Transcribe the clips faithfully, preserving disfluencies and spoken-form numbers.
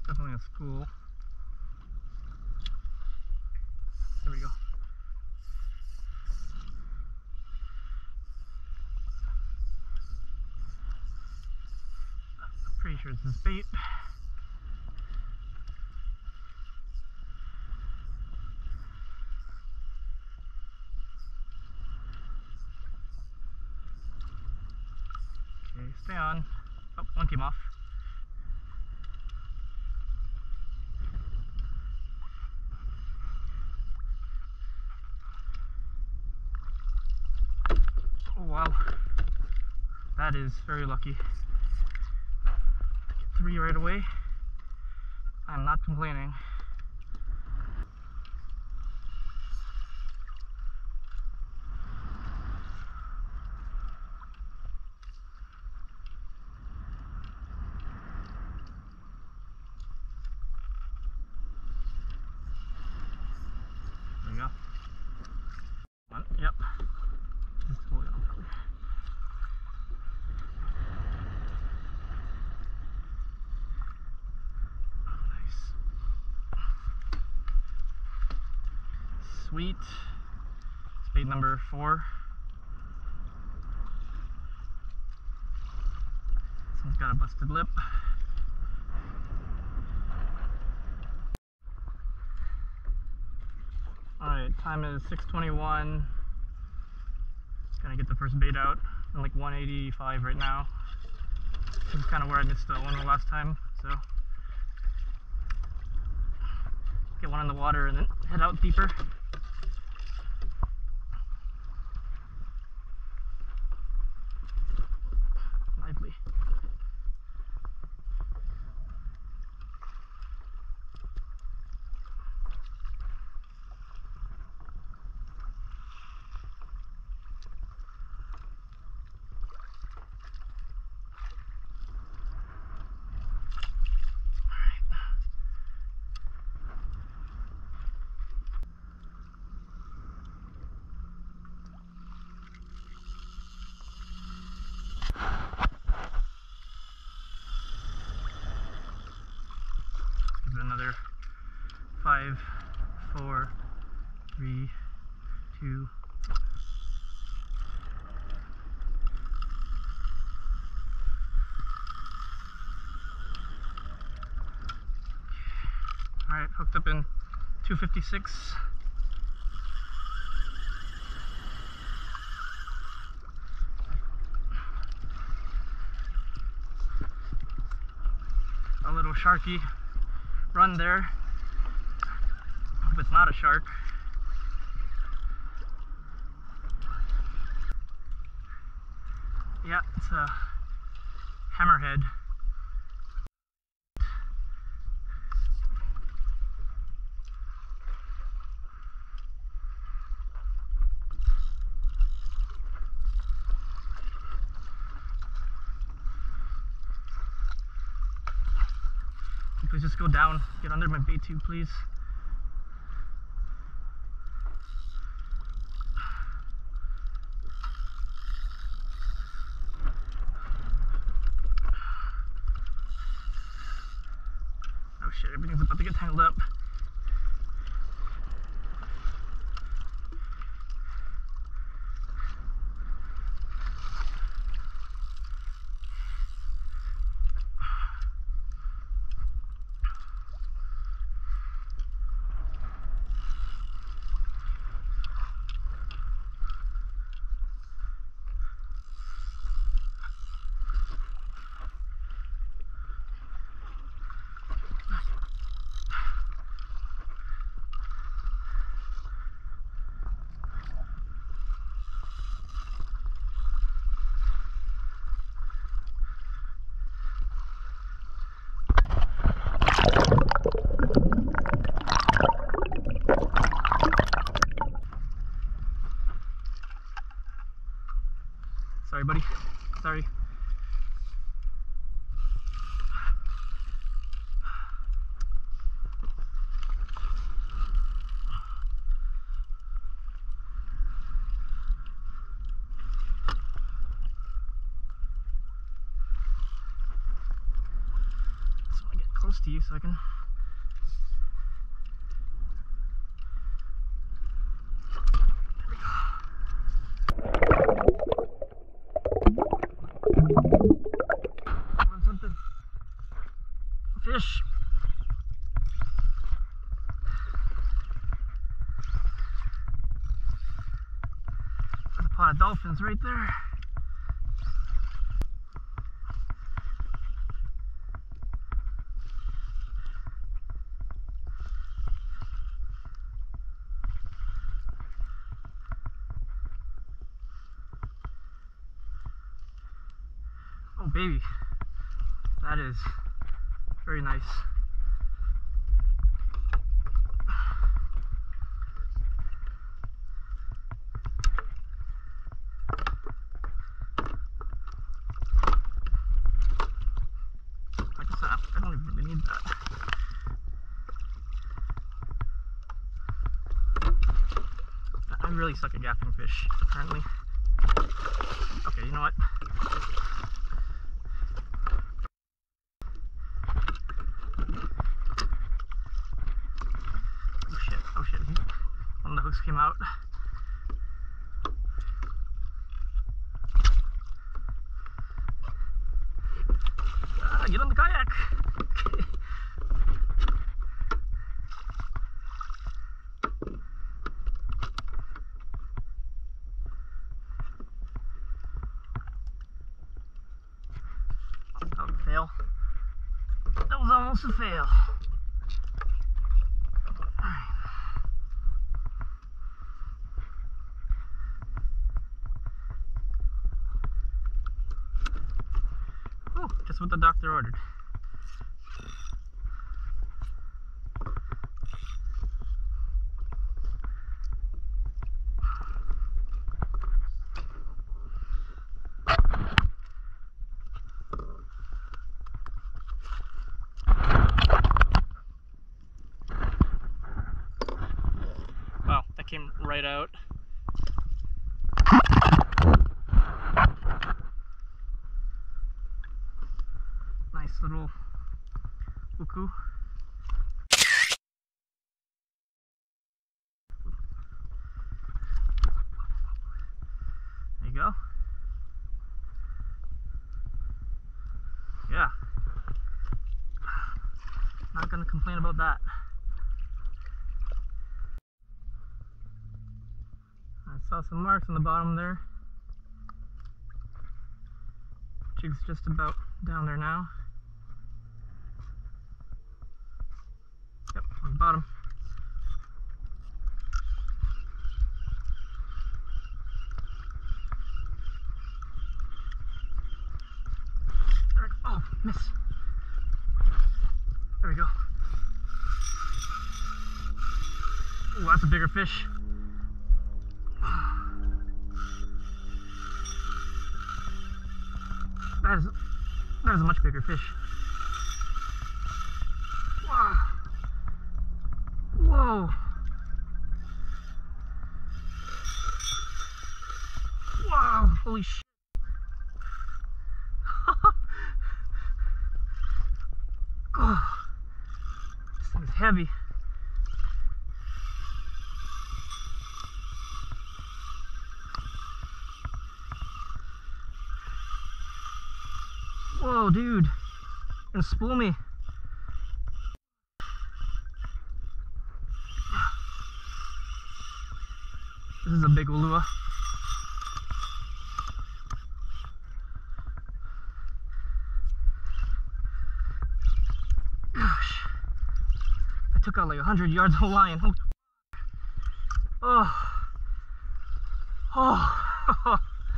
Definitely a school. There we go. Pretty sure it's this bait. Okay, stay on. Oh, one came off. Oh wow, that is very lucky. Get three right away. I'm not complaining. There we go. One, yep. Just pull it on probably. Sweet. Spade number four. This one's got a busted lip. Alright, time is six twenty-one. Just gonna get the first bait out. I'm like one eighty-five right now. This is kind of where I missed the one the last time, so get one in the water and then head out deeper. Lively. Give it another five, four, three, two. All right, hooked up in two fifty-six. A little sharky run there. Hope it's not a shark. Yeah, it's a hammerhead. Please just go down. Get under my bait tube, please. Oh shit, everything's about to get tangled up. close to you so I can. There we go. Come on, something. Fish. There's a pot of dolphins right there. Oh baby, that is very nice. Like I said, I don't even really need that. I really suck at gaffing fish, apparently. Okay, you know what? Oh shit, oh shit. One of the hooks came out. Ah, get on the kayak! Okay. That was a fail. That was almost a fail. Oh, just what the doctor ordered. Wow, that came right out. Nice little uku. There you go. Yeah. Not gonna complain about that. I saw some marks on the bottom there. Jig's just about down there now. Yep, on the bottom. Oh, miss. There we go. Oh, that's a bigger fish. That is, that is a much bigger fish. Wow. Whoa. Wow, holy shit. Oh, this thing is heavy. Whoa, dude. You're gonna spool me. This is a big ulua. Gosh. I took out like a hundred yards of line. Oh. Oh. Oh.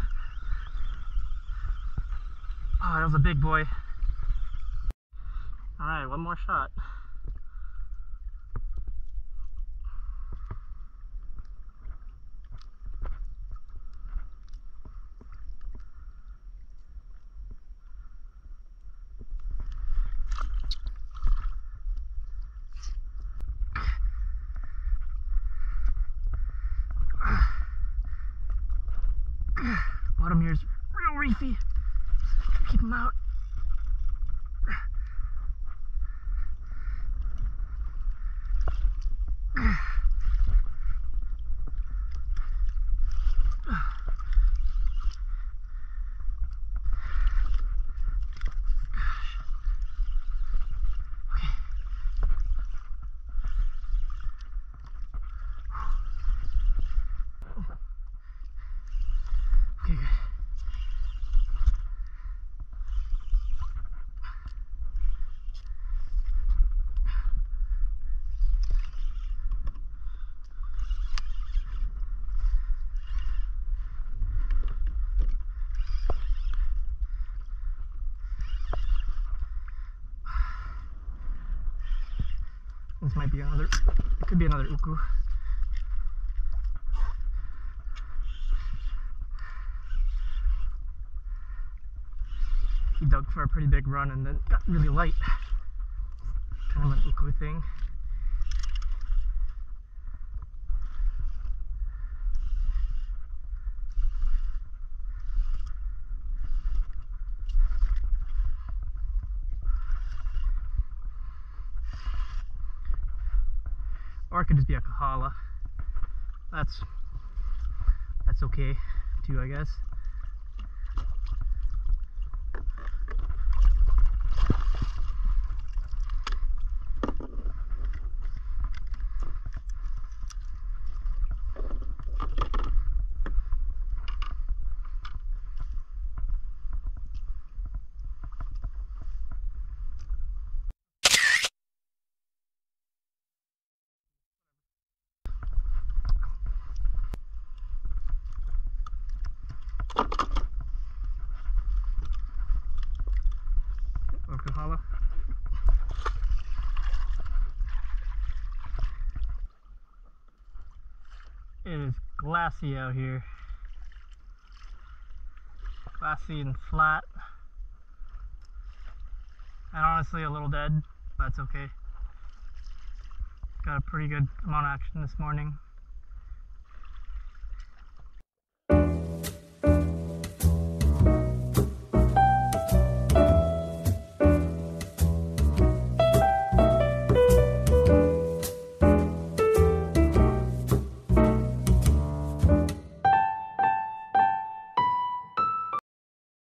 Oh, that was a big boy. Alright, one more shot. Bottom here's real reefy. Keep them out. This might be another, it could be another uku. He dug for a pretty big run and then got really light. Kind of an uku thing. Or it could just be a kahala. That's that's okay too, I guess. Or kahala. It is glassy out here. Glassy and flat. And honestly a little dead, but that's okay. Got a pretty good amount of action this morning.